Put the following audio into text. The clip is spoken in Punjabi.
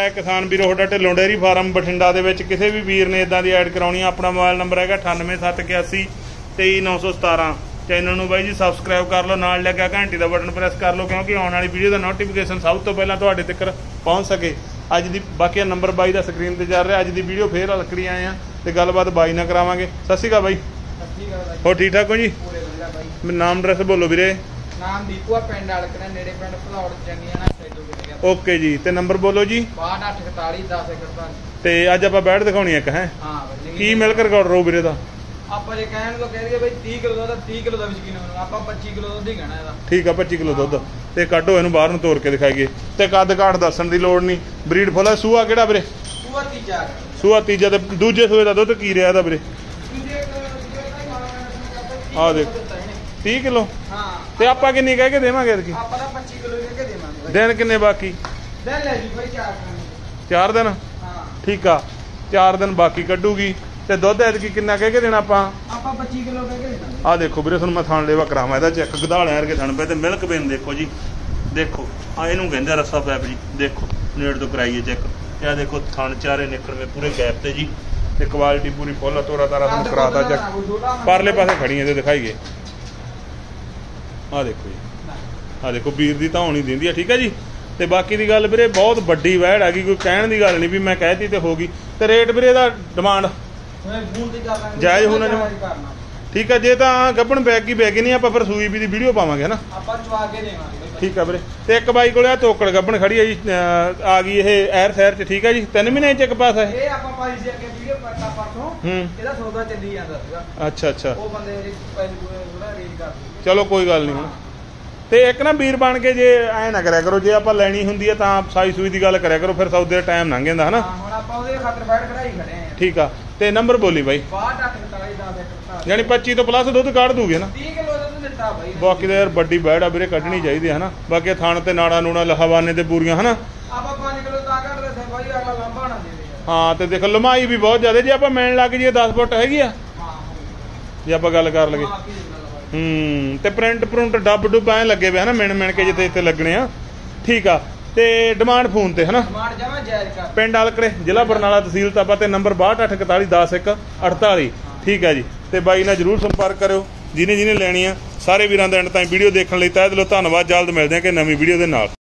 है किसान वीरो तुहाडा ढिल्लों डेयरी फार्म बठिंडा दे विच किसी भी वीर ने इदां दी ऐड कराउणी अपना मोबाइल नंबर है 9871 23917। चैनल नूं बाई जी सबसक्राइब कर लो, नाल लग्या घंटी दा बटन प्रेस कर लो क्योंकि आने वाली वीडियो दा नोटिफिकेशन सब तो पहलां तुहाडे तक पहुंच सके। अज दी बाकी नंबर बाई दा स्क्रीन ते चल रहा। अज दी वीडियो फिर लकड़ी आए हैं तो गलबात बाई ना करावांगे। सत श्री अकाल बाई, हो ठीक ठाक हो जी? नाम एड्रैस बोलो वीरे। नाम दीपू पिंड अलकने नेड़े पिंड भलौड़ चंगियां। ओके जी, ते नंबर बोलो जी। 6241 1041। ते अज आपां बैठ दिखाउणी एक है हां की मिल्क रिकॉर्ड रो वीरे दा? ਆਪਾਂ ਜੇ ਕਹਿਣ ਤੋਂ ਕਹਿ ਦਈਏ ਬਈ 30 ਕਿਲੋ ਦਾ 30 ਕਿਲੋ ਦਾ ਵੀ ਯਕੀਨ ਹੋਣਾ, ਆਪਾਂ 25 ਕਿਲੋ ਦੁੱਧ ਹੀ ਕਹਿਣਾ ਇਹਦਾ। ਠੀਕ ਆ 25 ਕਿਲੋ ਦੁੱਧ ਤੇ ਕੱਢੋ ਇਹਨੂੰ ਬਾਹਰ ਨੂੰ ਤੋੜ ਕੇ ਦਿਖਾਈਏ। ਤੇ ਕੱਦ ਕਾਠ ਦੱਸਣ ਦੀ ਲੋੜ ਨਹੀਂ, ਬਰੀਡ ਫੁੱਲ ਹੈ। ਸੂਆ ਕਿਹੜਾ ਵੀਰੇ? ਸੂਆ ਤੀਜਾ। ਸੂਆ ਤੀਜਾ। ਤੇ ਦੂਜੇ ਸੂਏ ਦਾ ਦੁੱਧ ਕੀ ਰਿਹਾ ਇਹਦਾ ਵੀਰੇ? ਆ ਦੇਖ 30 ਕਿਲੋ। ਹਾਂ ਤੇ ਆਪਾਂ ਕਿੰਨੀ ਕਹਿ ਕੇ ਦੇਵਾਂਗੇ ਇਤਕੀ? ਆਪਾਂ ਤਾਂ 25 ਕਿਲੋ ਕਹਿ ਕੇ ਦੇਵਾਂਗੇ। ਦਿਨ ਕਿੰਨੇ ਬਾਕੀ? ਦਿਨ ਲੈ ਜੀ ਭਾਈ 4 ਦਿਨ। 4 ਦਿਨ? ਹਾਂ ਠੀਕ ਆ 4 ਦਿਨ ਬਾਕੀ ਕੱਢੂਗੀ। ਤੇ ਦੁੱਧ ਐਤਕੀ ਕਿੰਨਾ ਕਹਿ ਕੇ ਦੇਣਾ ਆਪਾਂ? ਆਪਾਂ 25 ਕਿਲੋ ਕਹਿ ਕੇ ਦੇਣਾ। ਆ ਦੇਖੋ ਵੀਰੇ ਤੁਹਾਨੂੰ ਮੈਂ ਥਣ ਲੇਵਾ ਕਰਾਵਾਂ ਇਹਦਾ ਚੈੱਕ। ਗਧਾਲਿਆਂ ਵਰਗੇ ਥਣ ਪਏ ਤੇ ਮਿਲਕ ਪੇਨ ਦੇਖੋ ਜੀ, ਦੇਖੋ ਆ ਇਹਨੂੰ ਕਹਿੰਦੇ ਰੱਸਾ ਪੈਪ ਜੀ। ਦੇਖੋ ਨੇੜ ਤੋਂ ਕਰਾਈਏ ਚੈੱਕ। ਇਹ ਦੇਖੋ ਥਣ ਚਾਰੇ ਨਿਕਲਵੇਂ ਪੂਰੇ ਗੈਪ ਤੇ ਜੀ, ਤੇ ਕੁਆਲਿਟੀ ਪੂਰੀ ਫੁੱਲ ਤੋਰਾ ਤਾਰਾ ਤੁਹਾਨੂੰ ਕਰਾਤਾ ਚੈੱਕ। ਪਰਲੇ ਪਾਸੇ ਖੜੀਆਂ ਤੇ ਦਿਖਾਈਏ। ਆ ਦੇਖੋ ਜੀ, ਆ ਦੇਖੋ ਵੀਰ ਦੀ ਤਾਂ ਹੋਣੀ ਦਿੰਦੀ ਆ। ਠੀਕ ਹੈ ਜੀ। ਤੇ ਬਾਕੀ ਦੀ ਗੱਲ ਵੀਰੇ ਬਹੁਤ ਵੱਡੀ ਵੈੜ ਹੈਗੀ, ਕੋਈ ਕਹਿਣ ਦੀ ਗੱਲ ਨਹੀਂ ਵੀ ਮੈਂ ਕਹਿਤੀ ਤੇ ਹੋ ਗਈ। ਤੇ ਰੇਟ ਵੀਰੇ ਦਾ ਡਿਮਾਂਡ ਜਾਇਜ਼ ਹੋਣਾ ਜਮਾ। ਠੀਕ ਹੈ। ਜੇ ਤਾਂ ਗੱਭਣ ਬੈਗ ਹੀ ਨਹੀਂ ਆਪਾਂ ਫਿਰ ਸੂਈ ਵੀ ਦੀ ਵੀਡੀਓ ਪਾਵਾਂਗੇ ਹਨਾ, ਆਪਾਂ ਚਵਾ ਕੇ ਦੇਵਾਂਗੇ। ਠੀਕ ਆ ਵੀਰੇ। ਤੇ ਇੱਕ ਬਾਈ ਕੋਲੇ ਆ ਤੋਕੜ ਗੱਭਣ ਖੜੀ ਹੈ ਜੀ, ਆ ਗਈ ਇਹ ਐਰ ਸ਼ਹਿਰ ਚ। ਠੀਕ ਹੈ ਜੀ। 3 ਮਹੀਨੇ ਚ ਇੱਕ ਪਾਸ ਹੈ ਇਹ ਆਪਾਂ ਪਾਈ ਸੀ ਅੱਗੇ ਵੀਡੀਓ ਕਰਤਾ ਪਰਸੋਂ। ਇਹਦਾ ਸੌਦਾ ਚੱਲੀ ਜਾਂਦਾ ਸੀਗਾ। ਅੱਛਾ ਅੱਛਾ। ਉਹ ਬੰਦੇ ਦੇ ਪੈਸੇ ਥੋੜਾ ਰੇਂਜ ਕਰ। ਚਲੋ ਕੋਈ ਗੱਲ ਨਹੀਂ ਹੁਣ। ਤੇ ਇੱਕ ਨਾ ਵੀਰ ਬਣ ਕੇ ਜੇ ਐ ਨਾ ਕਰਿਆ ਕਰੋ, ਜੇ ਆਪਾਂ ਲੈਣੀ ਹੁੰਦੀ ਹੈ ਤਾਂ ਸਾਈ ਸੂਈ ਦੀ ਗੱਲ ਕਰਿਆ ਕਰੋ, ਫਿਰ ਸੌਦੇ ਦਾ ਟਾਈਮ ਲੰਘ ਜਾਂਦਾ ਹਨਾ। ਹੁਣ ਆਪਾਂ ਉਹਦੇ ਖਾਤਰ ਬੈਠ ਖੜਾਈ ਖੜੇ ਆ। ਠੀਕ ਆ। ਤੇ ਨੰਬਰ ਬੋਲੀ ਬਾਈ। 6241 10 ਯਾਨੀ 25 ਤੋਂ ਪਲੱਸ ਦੁੱਧ ਕੱਢ ਦੂਗੇ ਨਾ? 30 ਕਿਲੋ ਦੁੱਧ ਦਿੱਤਾ ਬਾਈ। ਬਾਕੀ ਤਾਂ ਯਾਰ ਵੱਡੀ ਬੈੜ ਆ ਵੀਰੇ, ਕੱਢਣੀ ਚਾਹੀਦੀ ਹੈ ਹਨਾ। ਬਾਕੀ ਥਣ ਤੇ ਨਾੜਾ ਨੂੜਾ ਲਹਾਵਾਨੇ ਤੇ ਪੂਰੀਆਂ ਹਨਾ। ਆਪਾਂ 5 ਕਿਲੋ ਤਾਂ ਕੱਢ ਰਹੇ ਸੀ ਬਾਈ, ਅਗਲਾ ਲੰਬਾ ਨਾ ਦੇਵੇ। ਹਾਂ ਤੇ ਦੇਖ ਲਮਾਈ ਵੀ ਬਹੁਤ ਜ਼ਿਆਦਾ। ਜੇ ਆਪਾਂ ਮੈਨ ਲੱਗ ਜੀਏ 10 ਫੁੱਟ ਹੈਗੀ ਆ ਜੇ ਆਪਾਂ ਗੱਲ ਕਰ ਲਈਏ। ਤੇ ਪ੍ਰਿੰਟ ਪ੍ਰੁੰਟ ਡੱਬ ਡੁੱਬ ਐ ਲੱਗੇ ਵੇ ਹਨਾ, ਮਿਣ ਕੇ ਜਿੱਥੇ ਇੱਥੇ ਲੱਗਣੇ ਆ। ਠੀਕ ਆ। ਤੇ ਡਿਮਾਂਡ ਫੋਨ ਤੇ ਹਨਾ। ਡਿਮਾਂਡ ਜਮਾ ਜਾਇਜ਼ ਕਰ। ਪਿੰਡ ਆਲਕੜੇ, ਜ਼ਿਲ੍ਹਾ ਬਰਨਾਲਾ, ਤਹਿਸੀਲ ਤਾਬਾ ਤੇ ਨੰਬਰ 6241 10 ਠੀਕ ਹੈ ਜੀ। ਤੇ ਬਾਈ ਨਾਲ ਜਰੂਰ ਸੰਪਰਕ ਕਰਿਓ ਜਿਹਨੇ ਲੈਣੀ ਆ। ਸਾਰੇ ਵੀਰਾਂ ਦਾ ਐਂਡ ਤਾਈਂ ਵੀਡੀਓ ਦੇਖਣ ਲਈ ਤਹਿ ਦਿਲੋਂ ਧੰਨਵਾਦ। ਜਲਦ ਮਿਲਦੇ ਆ ਕਿ ਨਵੀਂ ਵੀਡੀਓ ਦੇ ਨਾਲ।